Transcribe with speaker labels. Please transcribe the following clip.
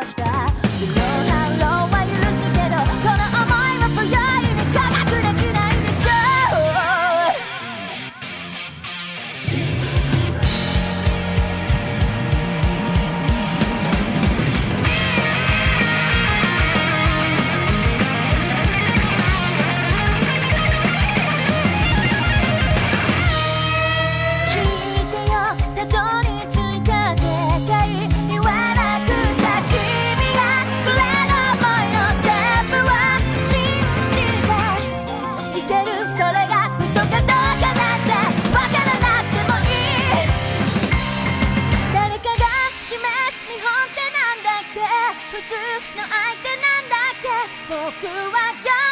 Speaker 1: した。でも反論は許すけど、この想いは不用意に科学できないでしょう。聞いてよ、たどり着いた世界、言わなくちゃ君がくれる想いの全部は信じていける。それが嘘かどうかなんてわからなくてもいい。誰かが示す見本ってなんだっけ、普通の相手なんだっけ。僕は